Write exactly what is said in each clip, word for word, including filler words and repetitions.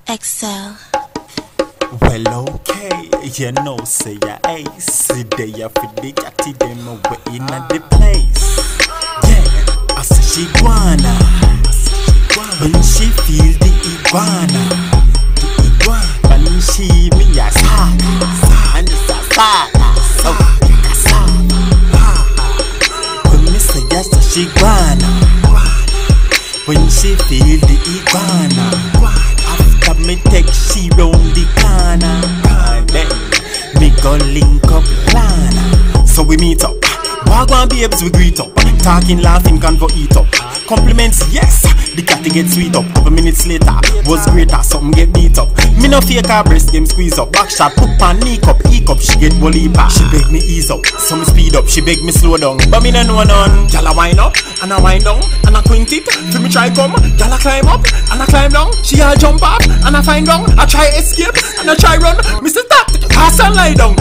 Excel. Well, okay, you know, say ya ace. They ya for the catty them away in the place. Yeah, I say she guana. When she feel the iguana, the iguana. When she me ya saga, and the saga, saga, saga. When me say ya say she guana, when she feel the iguana. Me take she round the corner, and then me go link up plan. So we meet up, wagwan babes we greet up, talking, laughing, convo eat up. Compliments, yes, the catty get sweet up. Couple minutes later, was greater, something get beat up. Me no fake her breast game squeeze up. Back shot, poop and knee cup, e cup, she get bully back. She beg me ease up, so me speed up. She beg me slow down, but me no know none. Gyal a wind up, and I wind down, and I quint it. Feel me try come, gyal a climb up, and I climb down. She a jump up, and I find down. I try escape, and I try run. Me say stop, pass and lie down.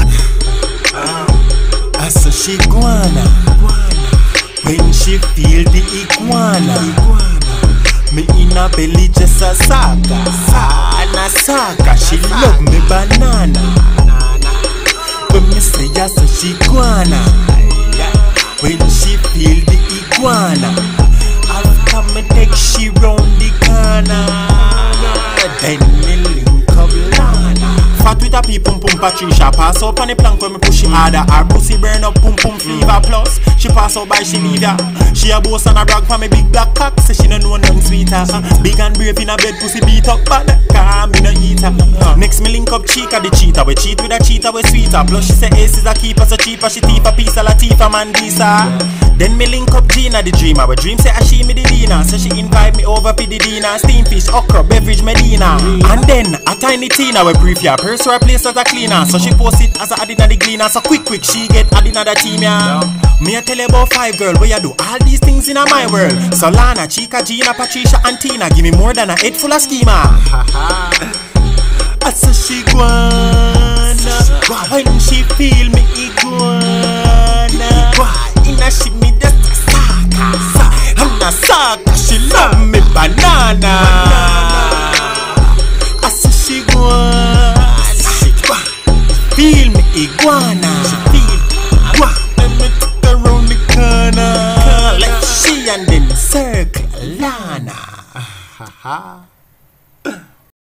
I say she guana. When she feel the iguana, me in her belly just a saga, and a saga. She love me banana. When me say yes, she guana. When she feel the iguana, after me take she round the corner, then me link up lana. Fat with a pee pum pum Patricia. Pass up on the plank when me push it harder. Her pussy burn up pum pum fever plus. She pass out by she leave ya. She a boss and a brag for me big black cock. Say she no know nothing sweeter. uh, Big and brave in a bed pussy beat up bad. Cause me no eat her. uh, Next me link up Chica the cheater. We cheat with a cheater we sweeter. Plus she say Ace is a keeper so cheaper. She thief a piece of Latifah Mandisa. Then me link up Gina the dreamer. We dream say a she me the dinner. So she invite me over for the dinner. Steam fish, okra, beverage Medina. And then a tiny Tina we brief ya. Purse her place as a cleaner. So she post it as a add in the cleaner. So quick quick she get add in the team ya. Me a tell you about five girl where you do all these things in a my world. Solana, Chica, Gina, Patricia and Tina. Give me more than a head full of schema. I say she guana. When she feel me iguana, inna she me just a saga, and a saga. She love me banana. I say she guana. Feel me iguana. Feel iguana. Let me take her round the corner, like she and them circle Lana.